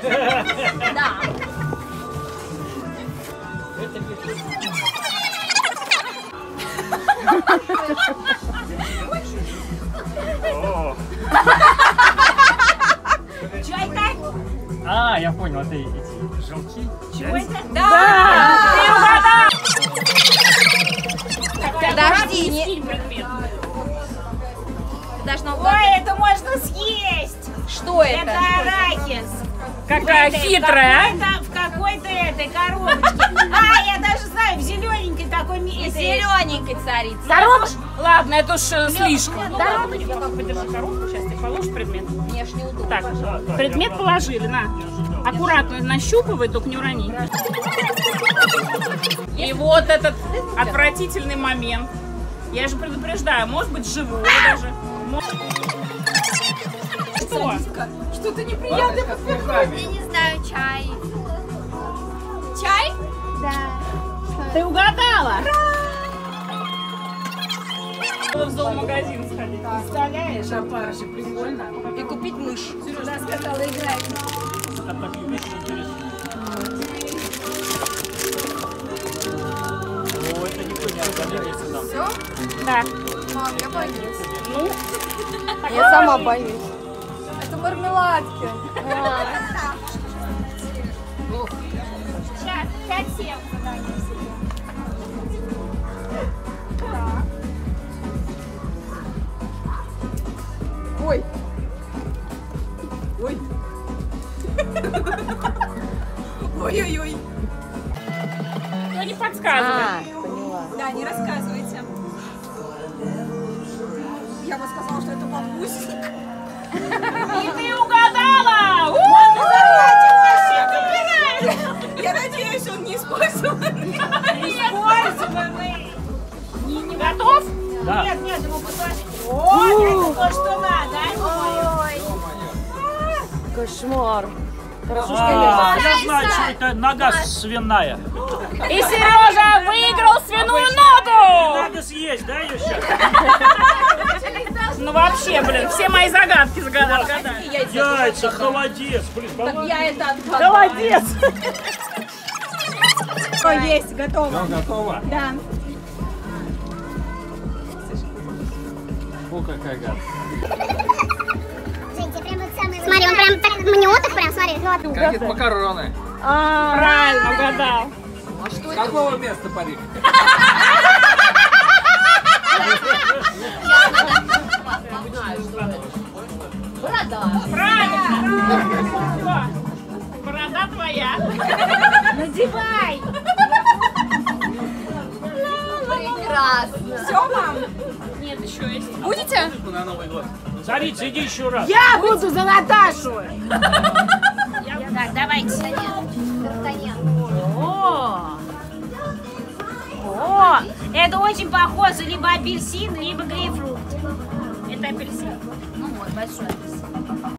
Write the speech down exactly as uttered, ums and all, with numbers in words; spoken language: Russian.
Да. Что это? А, я понял, это эти желтки. Чего это? Да! Ты угадал! Подожди, не... Скинь предмет. Ты должна угадать. Ой, это можно съесть! Что Это это? арахис! Какая В этой- хитрая, В какой-то, в какой-то этой коробочке. А, я даже знаю, в зелененькой такой... ми- этой- Зелененькой царица. Коробочка? Ладно, это уж э, слишком. Коробочка. Подержи коробку, сейчас ты положишь предмет. Мне ж неудобно. Так, предмет положили, на. Аккуратно нащупывай, только не урони. И вот этот отвратительный момент. Я же предупреждаю, может быть живое даже. Что? Что-то неприятное подсказывает. Я не знаю, чай. Чай? Да. Ты угадала? В зоомагазин сходить. Представляешь, опарыша, прикольно. И купить мышь. Сережа сказала играть. О, это непонятно. Все? Да. Мам, я боюсь. Ну, Я сама боюсь. Это мармеладки. сейчас, пять-семь. Ой. Ой. Ой-ой-ой. Кто не подсказывает? поняла. Да, не рассказывайте. Я бы сказала, что это подгузник. И ты угадала! Я надеюсь, он не использованный. Использованный! Не, не готов? Да. Нет, нет, ему посмотри. О, это то, что надо. Ой. Кошмар. Хорошо, А, я знаю, что это нога свиная. И Сережа выиграл свиную ногу! Надо съесть, да, ее сейчас? Ну вообще, блин, все мои загадки загадали. Яйца, холодец, блин, по-моему. Я это отгадала. Молодец! Есть, готово. Ну, готово? Да. О, какая гадость. Смотри, он прям так мнет их, прям, смотри. Какие-то макароны. Правильно угадал. Какого места Париж? Борода. Правильно! Борода твоя. Надевай! Прекрасно. Все, мам? Нет, еще есть. Будете? На Новый год. Царица, иди еще раз. Я буду за Наташу! Так, давайте. О! О! Это очень похоже либо апельсин, либо грейпфрут. Это апельсин. Ну вот, большой.